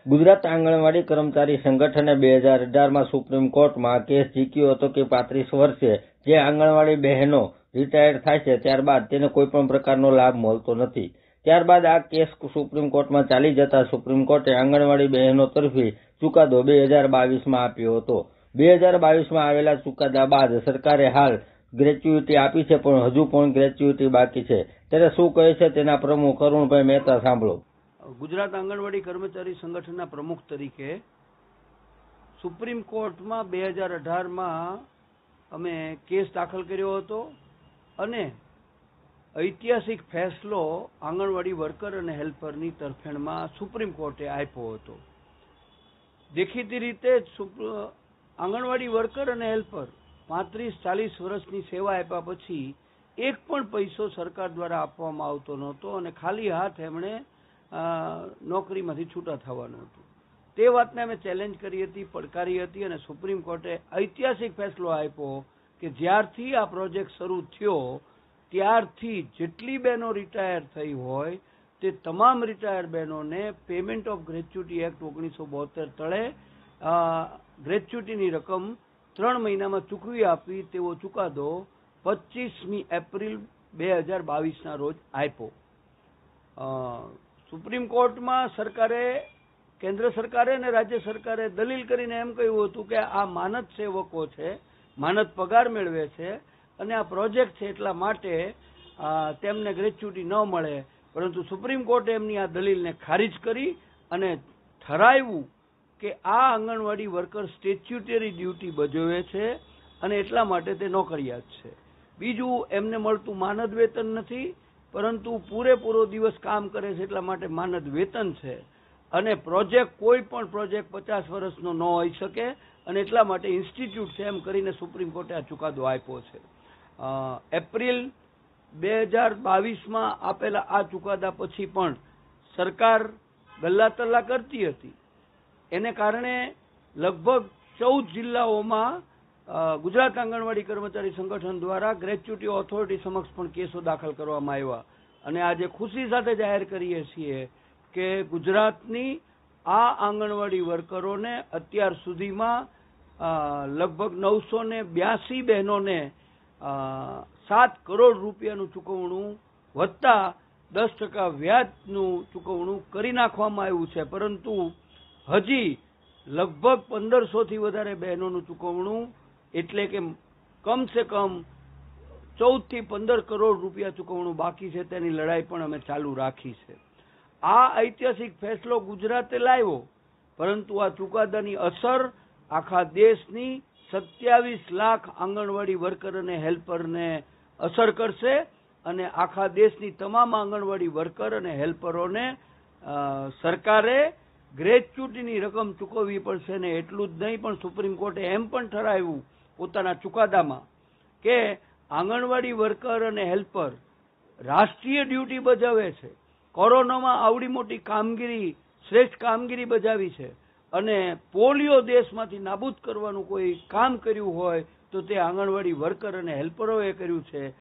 ગુજરાત આંગણવાડી કર્મચારી સંગઠને 2018માં સુપ્રીમ કોર્ટમાં કેસ જીત્યો હતો કે 35 વર્ષે જે આંગણવાડી બહેનો રિટાયર્ડ થાય છે ત્યારબાદ તેને કોઈ પણ પ્રકારનો લાભ મળતો નથી. ત્યારબાદ આ કેસ સુપ્રીમ કોર્ટમાં ચાલી જતા સુપ્રીમ કોર્ટે આંગણવાડી બહેનો તરફી ચુકાદો 2022માં આપ્યો હતો. 2022માં આવેલા ચુકાદા બાદ સરકારે હાલ ગ્રેચ્યુટી આપી છે, પણ હજુ પણ ગ્રેચ્યુટી બાકી છે. ત્યારે શું કહે છે તેના પ્રમુખ અરુણભાઈ મહેતા, સાંભળો. ગુજરાત આંગણવાડી કર્મચારી સંગઠનના પ્રમુખ તરીકે સુપ્રીમ કોર્ટમાં 2018માં અમે કેસ દાખલ કર્યો હતો અને ઐતિહાસિક ફેસલો આંગણવાડી વર્કર અને હેલ્પરની તરફેણમાં સુપ્રીમ કોર્ટે આપ્યો હતો. દેખીતી રીતે આંગણવાડી વર્કર અને હેલ્પર 35-40 વર્ષની સેવા આપ્યા પછી એક પણ પૈસો સરકાર દ્વારા આપવામાં આવતો નહોતો અને ખાલી હાથ એમણે નોકરીમાંથી છૂટા થવાનું હતું. તે વાતને અમે ચેલેન્જ કરી હતી, પડકારી હતી અને સુપ્રીમ કોર્ટે ઐતિહાસિક ફેસલો આપ્યો કે જ્યારથી આ પ્રોજેક્ટ શરૂ થયો ત્યારથી જેટલી બહેનો રિટાયર થઈ હોય તે તમામ રિટાયર બહેનોને પેમેન્ટ ઓફ ગ્રેચ્યુટી એક્ટ 1972 તળે ગ્રેચ્યુટીની રકમ 3 મહિનામાં ચૂકવી આપવી તેવો ચુકાદો 25મી એપ્રિલ 2022ના રોજ આપ્યો. સુપ્રીમ કોર્ટમાં કેન્દ્ર સરકારે અને રાજ્ય સરકારે દલીલ કરીને એમ કહ્યું હતું કે આ માનદ સેવકો છે, માનદ પગાર મેળવે છે અને આ પ્રોજેક્ટ છે એટલા માટે તેમને ગ્રેચ્યુટી ન મળે. પરંતુ સુપ્રીમ કોર્ટે એમની આ દલીલને ખારીજ કરી અને ઠરાવ્યું કે આ આંગણવાડી વર્કર સ્ટેચ્યુટરી ડ્યુટી ભજવે છે અને એટલા માટે તે નોકરિયાત છે. બીજું, એમને મળતું માનદ વેતન નથી, પરંતુ પૂરેપૂરો દિવસ કામ કરે છે એટલા માટે માનદ વેતન છે અને કોઈ પણ પ્રોજેક્ટ 50 વર્ષનો ન હોઈ શકે અને એટલા માટે ઇન્સ્ટિટ્યૂટ છે એમ કરીને સુપ્રીમ કોર્ટે આ ચુકાદો આપ્યો છે. એપ્રિલ 2022માં આપેલા આ ચુકાદા પછી પણ સરકાર ગલ્લાતલ્લા કરતી હતી. એને કારણે લગભગ 14 જિલ્લાઓમાં ગુજરાત આંગણવાડી કર્મચારી સંગઠન દ્વારા ગ્રેચ્યુટી ઓથોરિટી સમક્ષ પણ કેસો દાખલ કરવામાં આવ્યા અને આજે ખુશી સાથે જાહેર કરીએ છીએ કે ગુજરાતની આ આંગણવાડી વર્કરોને અત્યાર સુધીમાં લગભગ 982 બહેનોને 7 કરોડ રૂપિયાનું ચૂકવણું વત્તા 10% વ્યાજનું ચૂકવણું કરી નાખવામાં આવ્યું છે. પરંતુ હજી લગભગ 1500થી વધારે બહેનોનું ચૂકવણું એટલે કે કમસે કમ 14 થી 15 કરોડ રૂપિયા ચૂકવણું બાકી છે. તેની લડાઈ પણ અમે ચાલુ રાખી છે. આ ઐતિહાસિક ફેસલો ગુજરાતે લાવ્યો, પરંતુ આ ચુકાદાની અસર આખા દેશની 27 લાખ આંગણવાડી વર્કર અને હેલ્પરને અસર કરશે અને આખા દેશની તમામ આંગણવાડી વર્કર અને હેલ્પરોને સરકારે ગ્રેચ્યુટીની રકમ ચૂકવવી પડશે. ને એટલું જ નહીં, પણ સુપ્રીમ કોર્ટે એમ પણ ઠરાવ્યું પોતાના ચુકાદામાં કે આંગણવાડી વર્કર અને હેલ્પર રાષ્ટ્રીય ડ્યુટી બજાવે છે, કોરોનામાં આવડી મોટી કામગીરી, શ્રેષ્ઠ કામગીરી બજાવી છે અને પોલિયો દેશમાંથી નાબૂદ કરવાનું કોઈ કામ કર્યું હોય તો તે આંગણવાડી વર્કર અને હેલ્પરોએ કર્યું છે.